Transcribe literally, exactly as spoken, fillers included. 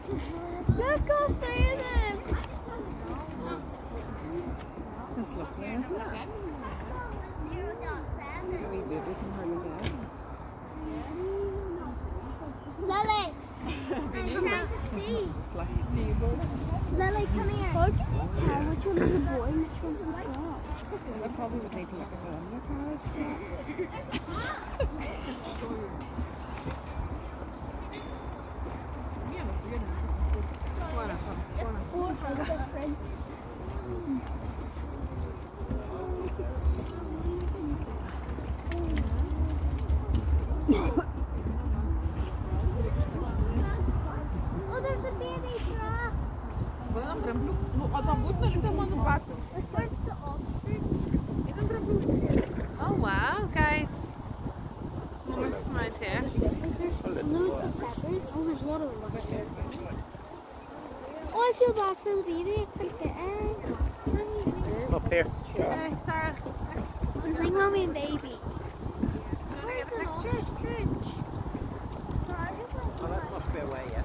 Look, all three of them. That's lovely, isn't it? We did, we can hardly get it. Lily, I'm trying to see. Flexible. Lily, come here. How can you tell which one's the boy and which one's the girl? I probably would need to look at the undercarriage. Oh, how different. Oh, there's a baby giraffe. Let's go to the ostrich. Oh wow, guys. Right here. There's loads of zebras. Oh, there's a lot of them over here. Oh, I feel bad for the baby. I can't get it. Up here. Hey, Sarah. It's like mommy and baby. Do you want to get a picture? Oh, that must be away, yeah.